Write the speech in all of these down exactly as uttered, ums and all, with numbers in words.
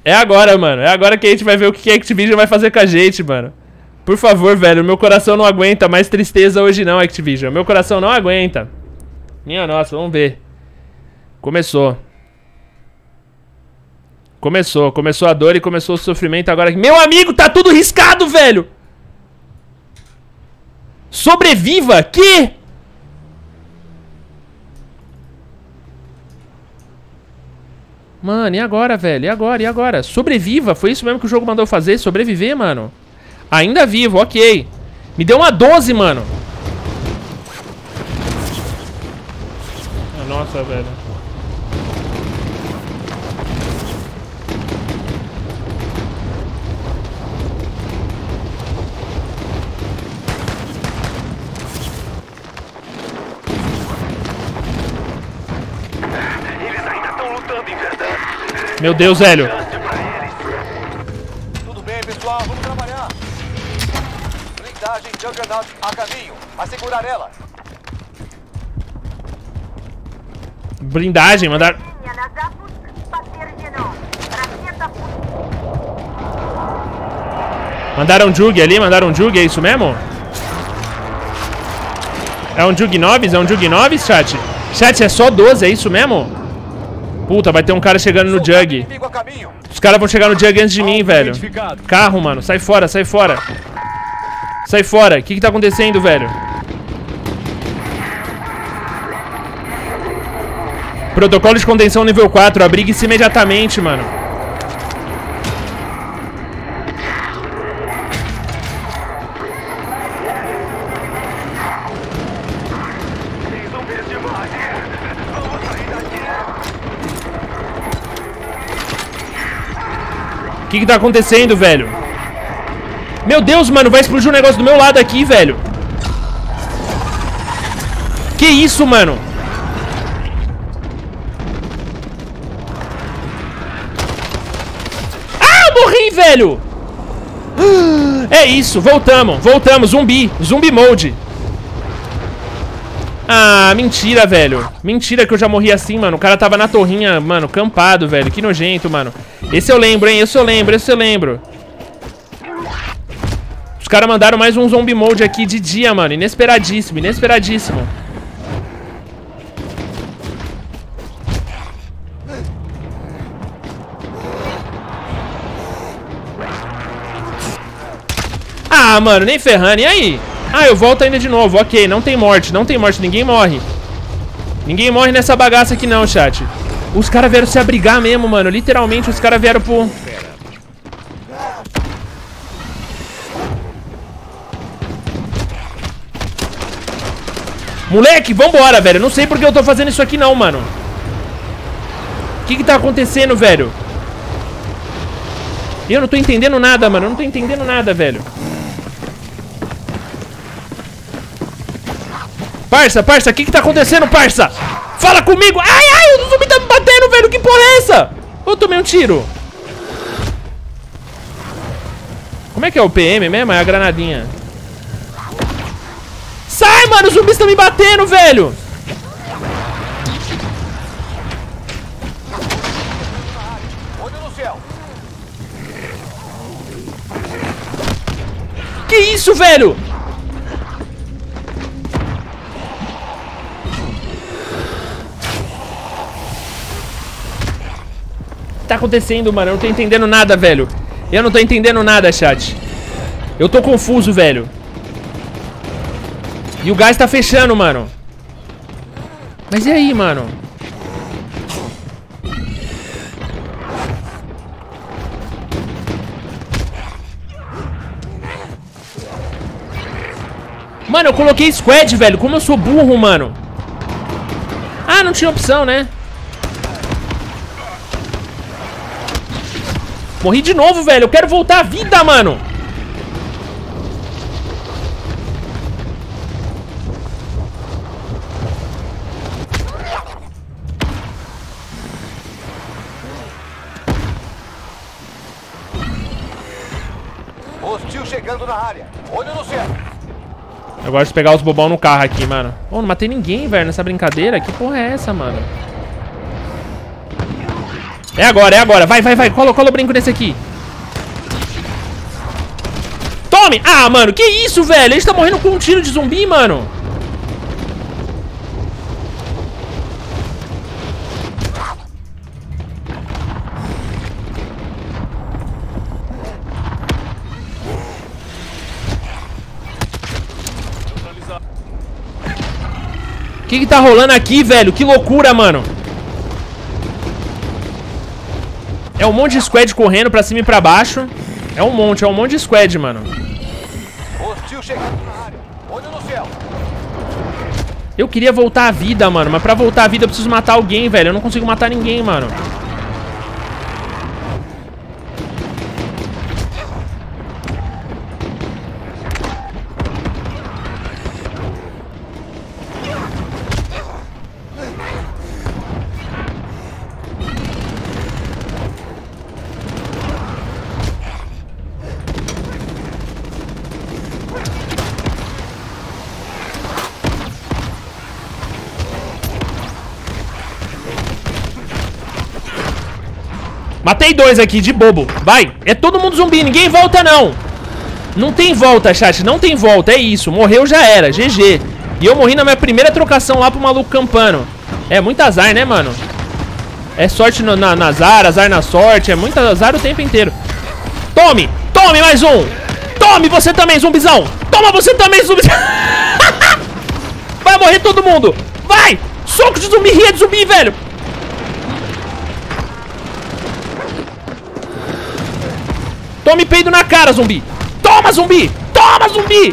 É agora, mano. É agora que a gente vai ver o que a Activision vai fazer com a gente, mano. Por favor, velho. Meu coração não aguenta mais tristeza hoje não, Activision. Meu coração não aguenta. Minha nossa, vamos ver. Começou. Começou. Começou a dor e começou o sofrimento agora. Meu amigo, tá tudo riscado, velho. Sobreviva. Que? Mano, e agora, velho? E agora? E agora? Sobreviva. Foi isso mesmo que o jogo mandou fazer? Sobreviver, mano. Ainda vivo, ok. Me deu uma doze, mano. Nossa, velho. Meu Deus, velho. Tudo bem, pessoal, vamos trabalhar. Blindagem Juggernaut a caminho. Assegurar ela. Blindagem, mandar. Mandaram um Jug ali, mandaram um Jug, é isso mesmo? É um Jug nove? É um Jug nove, chat? Chat, é só doze, é isso mesmo? Puta, vai ter um cara chegando no Jug. Os caras vão chegar no Jug antes de mim, velho. Carro, mano. Sai fora, sai fora. Sai fora. O que que tá acontecendo, velho? Protocolo de contenção nível quatro. Abrigue-se imediatamente, mano. O que que tá acontecendo, velho? Meu Deus, mano, vai explodir um negócio do meu lado aqui, velho. Que isso, mano? Ah, morri, velho. É isso, voltamos, voltamos, zumbi, zumbi mode. Ah, mentira, velho. Mentira que eu já morri assim, mano. O cara tava na torrinha, mano, campado, velho. Que nojento, mano. Esse eu lembro, hein? Esse eu lembro, esse eu lembro. Os caras mandaram mais um zombie mode aqui de dia, mano. Inesperadíssimo, inesperadíssimo. Ah, mano, nem ferrando. E aí? Ah, eu volto ainda de novo. Ok, não tem morte, não tem morte. Ninguém morre. Ninguém morre nessa bagaça aqui não, chat. Os caras vieram se abrigar mesmo, mano. Literalmente, os caras vieram pro... Moleque, vambora, velho. Não sei porque eu tô fazendo isso aqui não, mano. O que que tá acontecendo, velho? Eu não tô entendendo nada, mano. Eu não tô entendendo nada, velho. Parça, parça, o que que tá acontecendo, parça? Fala comigo! Ai, ai, o zumbi tá me batendo, velho! Que porra é essa? Eu tomei um tiro. Como é que é o P M mesmo? É a granadinha. Sai, mano! Os zumbis estão me batendo, velho! Que isso, velho? O que tá acontecendo, mano? Eu não tô entendendo nada, velho. Eu não tô entendendo nada, chat. Eu tô confuso, velho. E o gás tá fechando, mano. Mas e aí, mano? Mano, eu coloquei squad, velho. Como eu sou burro, mano. Ah, não tinha opção, né? Morri de novo, velho. Eu quero voltar à vida, mano. Hostil chegando na área. Olho no céu. Eu gosto de pegar os bobão no carro aqui, mano. Ô, oh, não matei ninguém, velho, nessa brincadeira. Que porra é essa, mano? É agora, é agora. Vai, vai, vai. Cola, cola o brinco nesse aqui. Tome! Ah, mano, que isso, velho? Ele tá morrendo com um tiro de zumbi, mano. O que que tá rolando aqui, velho? Que loucura, mano. É um monte de squad correndo pra cima e pra baixo. É um monte, é um monte de squad, mano. Hostil chegando na área. Olho no céu. Eu queria voltar à vida, mano. Mas pra voltar à vida eu preciso matar alguém, velho. Eu não consigo matar ninguém, mano. Matei dois aqui, de bobo. Vai. É todo mundo zumbi. Ninguém volta, não. Não tem volta, chat. Não tem volta. É isso. Morreu, já era. G G. E eu morri na minha primeira trocação lá pro maluco campano. É muito azar, né, mano? É sorte no, na, na azar, azar na sorte. É muito azar o tempo inteiro. Tome. Tome mais um. Tome você também, zumbizão. Toma você também, zumbizão. Vai morrer todo mundo. Vai. Soco de zumbi, ria de zumbi, velho. Tome peido na cara, zumbi. Toma, zumbi. Toma, zumbi.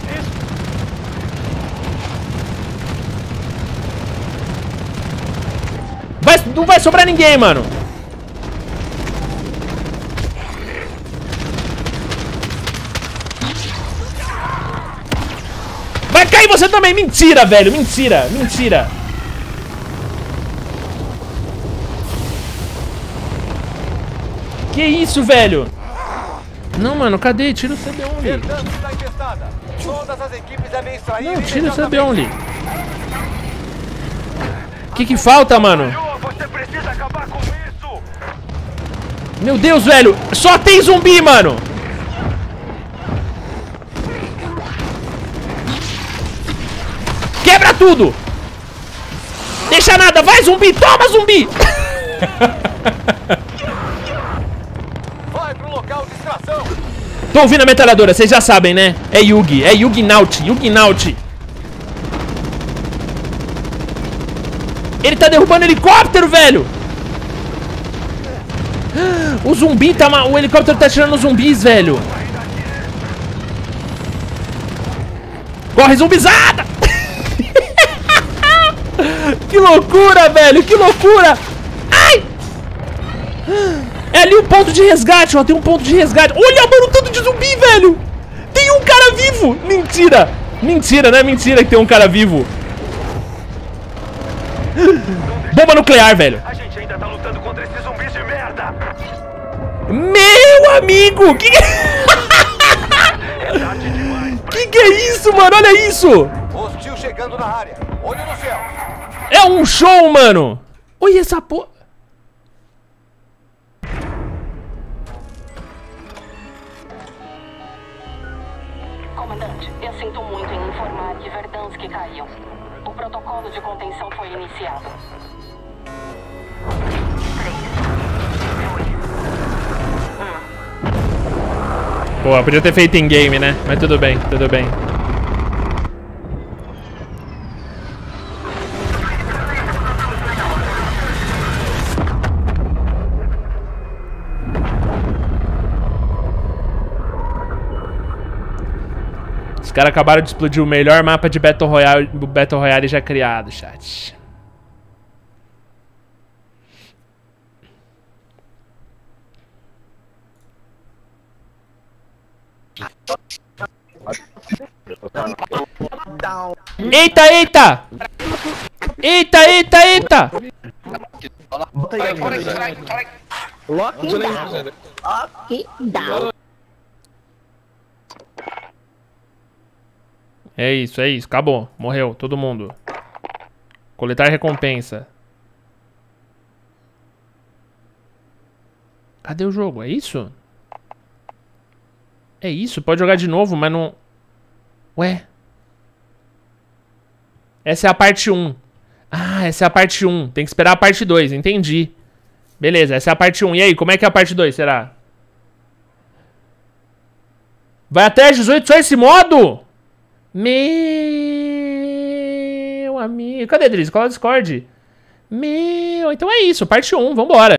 Vai, não vai sobrar ninguém, mano. Vai cair você também. Mentira, velho. Mentira. Mentira. Que isso, velho? Não, mano, cadê? Tira o C B only. Não, tira o C B only. O que que falta, mano? Meu Deus, velho. Só tem zumbi, mano. Quebra tudo. Deixa nada. Vai, zumbi. Toma, zumbi. Tô ouvindo a metralhadora, vocês já sabem, né? É Yugi, é Yugi Naut, Yugi Naut. Ele tá derrubando o helicóptero, velho. O zumbi tá... O helicóptero tá tirando os zumbis, velho. Corre, zumbizada. Que loucura, velho, que loucura. Ai. É ali o ponto de resgate, ó. Tem um ponto de resgate. Olha, mano, o tanto de zumbi, velho. Tem um cara vivo. Mentira. Mentira, não é mentira que tem um cara vivo. Bomba nuclear, velho. A gente ainda tá lutando contra esses zumbis de merda. Meu amigo. Que que... que que é isso, mano? Olha isso. Hostil chegando na área. Olho no céu. É um show, mano. Olha essa porra. Comandante, eu sinto muito em informar que Verdansk caiu. O protocolo de contenção foi iniciado. Pô, podia ter feito em game, né? Mas tudo bem, tudo bem. Os caras acabaram de explodir o melhor mapa de Battle Royale, Battle Royale já criado, chat. Eita, eita! Eita, eita, eita! Lockdown. Lockdown. É isso, é isso. Acabou. Morreu todo mundo. Coletar recompensa. Cadê o jogo? É isso? É isso? Pode jogar de novo, mas não... Ué? Essa é a parte um. Ah, essa é a parte um. Tem que esperar a parte dois, entendi. Beleza, essa é a parte um. E aí, como é que é a parte dois, será? Vai até às dezoito só esse modo? Meu amigo. Cadê, Driz? Cola o Discord. Meu, então é isso, parte um, vambora.